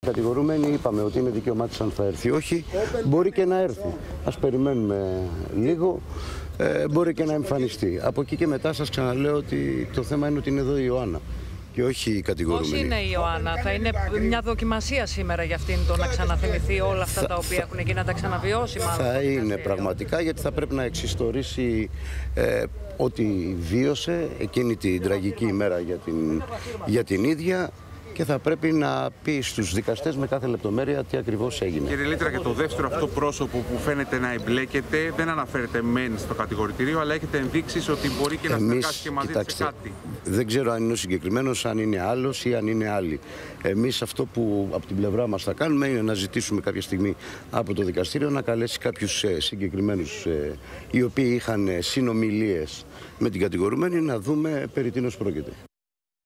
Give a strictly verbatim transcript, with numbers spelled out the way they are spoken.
Κατηγορούμενοι είπαμε ότι είναι δικαίωμά της αν θα έρθει. Όχι, μπορεί και να έρθει. Ας περιμένουμε λίγο. Ε, μπορεί και να εμφανιστεί. Από εκεί και μετά σας ξαναλέω ότι το θέμα είναι ότι είναι εδώ η Ιωάννα και όχι η κατηγορούμενη. Πώς είναι η Ιωάννα, θα είναι μια δοκιμασία σήμερα για αυτήν το να ξαναθυμηθεί όλα αυτά θα, τα οποία θα, έχουν εκεί, να τα ξαναβιώσει μάλλον. Θα είναι πραγματικά, γιατί θα πρέπει να εξιστορήσει ε, ότι βίωσε εκείνη την τραγική ημέρα για την, για την ίδια. Και θα πρέπει να πει στους δικαστές με κάθε λεπτομέρεια τι ακριβώς έγινε. Κύριε Λίτρα, και το δεύτερο αυτό πρόσωπο που φαίνεται να εμπλέκεται δεν αναφέρεται μεν στο κατηγορητήριο, αλλά έχετε ενδείξεις ότι μπορεί και να συνεργάσει και μαζί της σε κάτι. Δεν ξέρω αν είναι ο συγκεκριμένος, αν είναι άλλος ή αν είναι άλλοι. Εμείς αυτό που από την πλευρά μας θα κάνουμε είναι να ζητήσουμε κάποια στιγμή από το δικαστήριο να καλέσει κάποιους συγκεκριμένους οι οποίοι είχαν συνομιλίες με την κατηγορουμένη, να δούμε περί τίνος πρόκειται.